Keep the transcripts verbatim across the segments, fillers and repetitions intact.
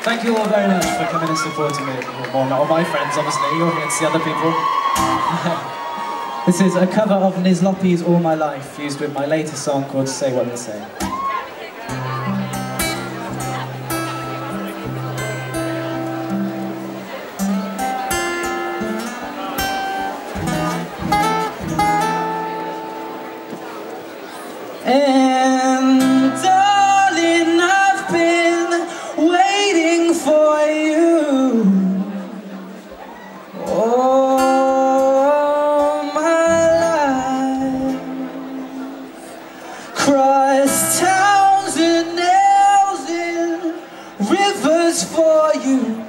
Thank you all very much for coming and supporting me. Well, not all my friends, obviously. You're here to see other people. This is a cover of Nizlopi's All My Life, used with my latest song called Say What They Say. And darling, I've been waiting for you all my life. Crossed towns and nails in rivers for you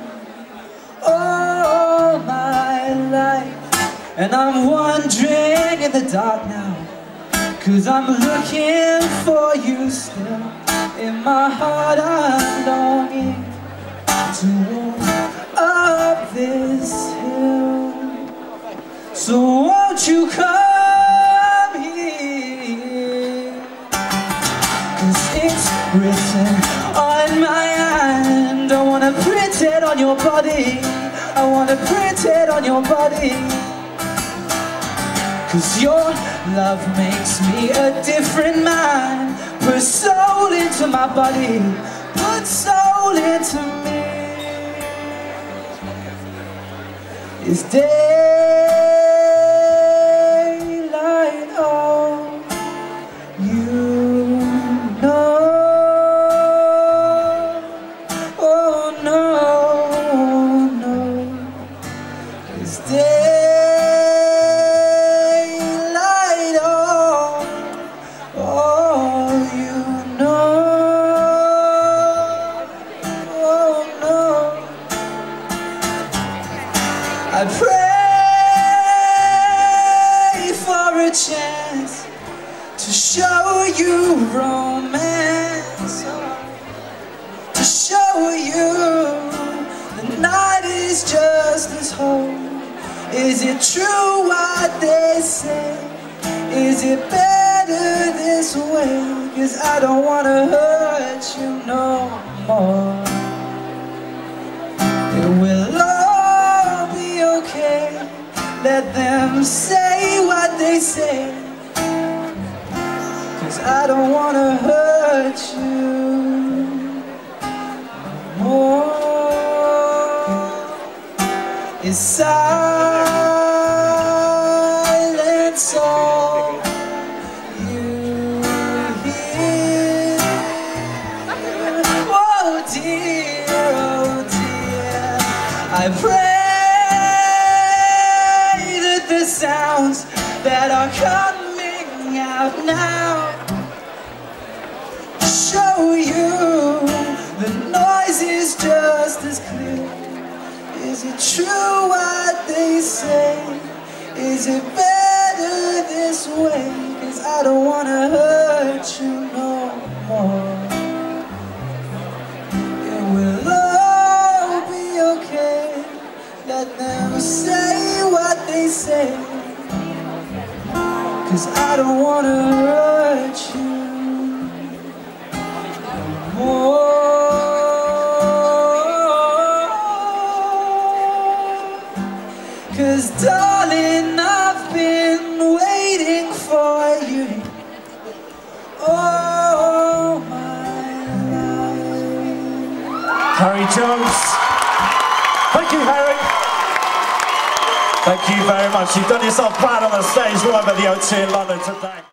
all my life. And I'm wandering in the dark now, 'cause I'm looking for you still. In my heart I'm longing to walk up this hill. So won't you come here? 'Cause it's written on my hand. I wanna print it on your body. I wanna print it on your body. 'Cause your love makes me a different man. Put soul into my body, put soul into me. It's daylight, oh, you know. Oh no, no, it's daylight. I pray for a chance to show you romance, to show you the night is just as whole. Is it true what they say? Is it better this way? 'Cause I don't wanna hurt you no more. It will let them say what they say, 'cause I don't wanna hurt you more. Is silence all you hear? Oh dear, oh dear, I pray the sounds that are coming out now show you the noise is just as clear. Is it true what they say? Is it better this way? 'Cause I don't wanna hurt you no more. It will all be okay. Let them say what they say, 'cause I don't wanna hurt you more. 'Cause darling, I've been waiting for you all my life. Harry Jones. Thank you, Harry. Thank you very much. You've done yourself proud on the stage live at the O two in London today.